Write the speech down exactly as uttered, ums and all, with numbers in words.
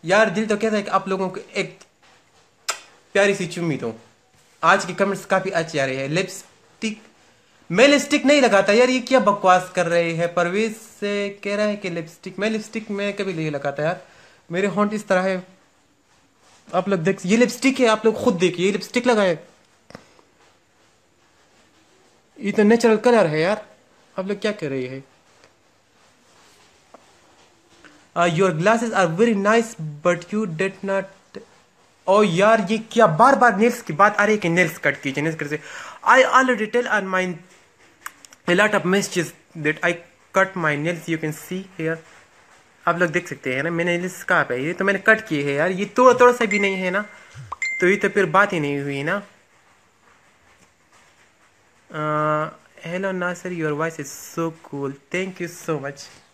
यार दिल तो कहता है कि आप लोगों को एक प्यारी सी चुम्मी दो। आज के कमेंट्स काफी अच्छे आ रहे हैं। लिपस्टिक, मैं लिपस्टिक नहीं लगाता यार, ये क्या बकवास कर रहे हैं। परवेज से कह रहा है कि लिपस्टिक, मैं लिपस्टिक मैं कभी नहीं लगाता यार, मेरे होंठ इस तरह है। आप लोग देख, ये लिपस्टिक है, आप लोग खुद देखिए, ये लिपस्टिक लगाए, ये तो नेचुरल कलर है यार, आप लोग क्या कर रहे हैं। Your glasses are very nice but you did not. ओ यार ये क्या बार बार नेल्स की बात आ रही है कि नेल्स कट कीजिए, नेल्स कट से। I already tell on my a lot of messages that I cut my nails, you can see here। आप लोग देख सकते हैं ना मैंने नेल्स कहाँ पे, ये तो मैंने कट किए हैं यार, ये थोड़ा थोड़ा सा भी नहीं है ना, तो ये तो फिर बात ही नहीं हुई ना। Hello Nasir, your voice is so cool, thank you so much.